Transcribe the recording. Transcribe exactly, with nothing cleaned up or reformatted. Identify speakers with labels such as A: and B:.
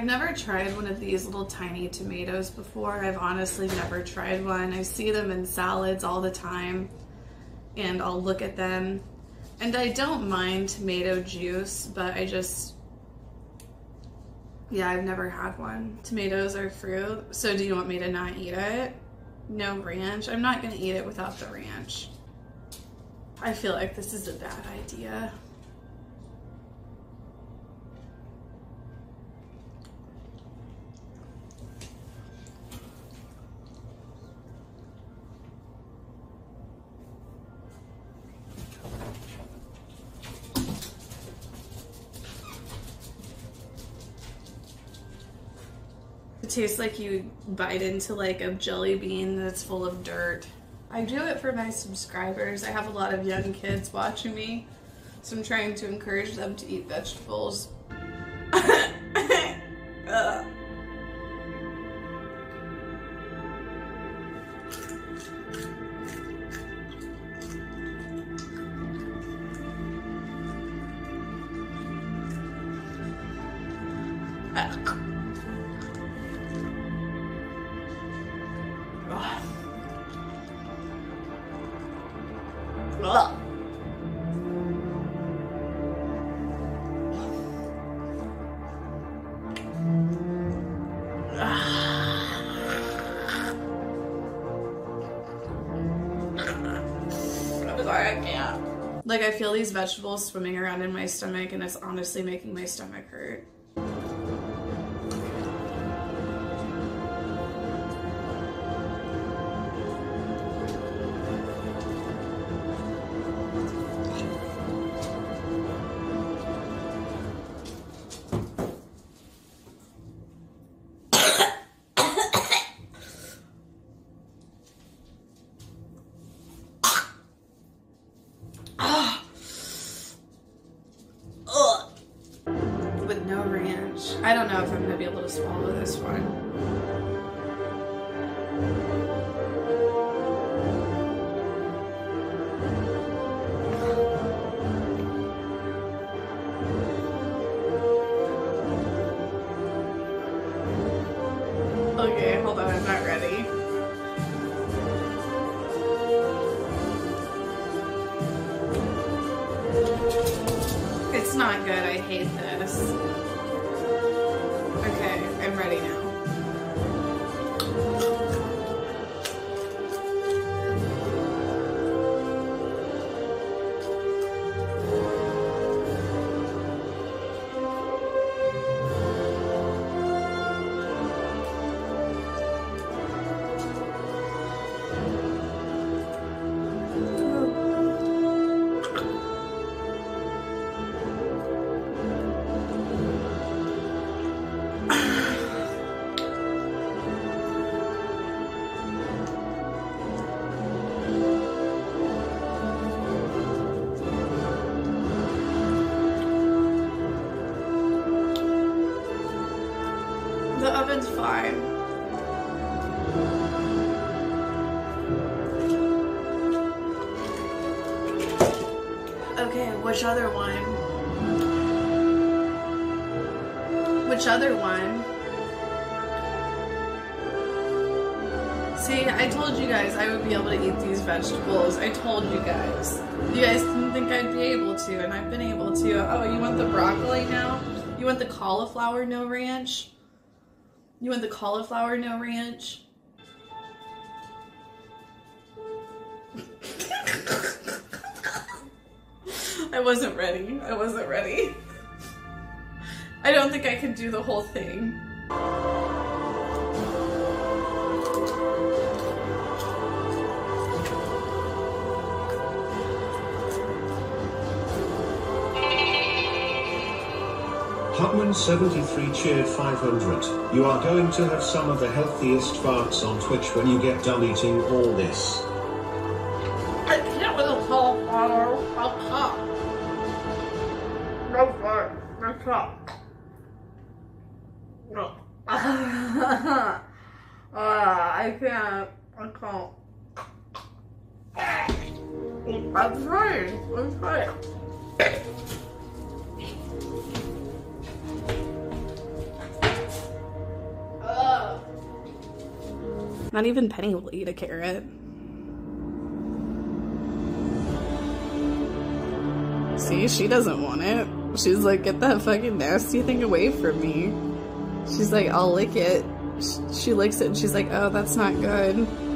A: I've never tried one of these little tiny tomatoes before. I've honestly never tried one. I see them in salads all the time, and I'll look at them. And I don't mind tomato juice, but I just, yeah, I've never had one. Tomatoes are fruit, so do you want me to not eat it? No ranch? I'm not gonna eat it without the ranch. I feel like this is a bad idea. It tastes like you bite into like a jelly bean that's full of dirt. I do it for my subscribers. I have a lot of young kids watching me, so I'm trying to encourage them to eat vegetables. Ugh. Ugh. I'm sorry, I can't. Like, I feel these vegetables swimming around in my stomach, and it's honestly making my stomach hurt. With no ranch. I don't know if I'm gonna be able to swallow this one. Okay, hold on, I'm not ready. It's not good, I hate this. Okay, I'm ready now. The oven's fine. Okay, which other one? Which other one? See, I told you guys I would be able to eat these vegetables. I told you guys. You guys didn't think I'd be able to, and I've been able to. Oh, you want the broccoli now? You want the cauliflower no ranch? You want the cauliflower no ranch? I wasn't ready. I wasn't ready. I don't think I could do the whole thing.
B: Hotman seventy-three cheered five hundred. You are going to have some of the healthiest farts on Twitch when you get done eating all this.
A: I can't with a cauliflower. I'll pop. No fart. No pop. No. uh, I can't. I can't. I'm trying. I'm trying. Not even Penny will eat a carrot. See, she doesn't want it. She's like, get that fucking nasty thing away from me. She's like, I'll lick it. She licks it and she's like, oh, that's not good.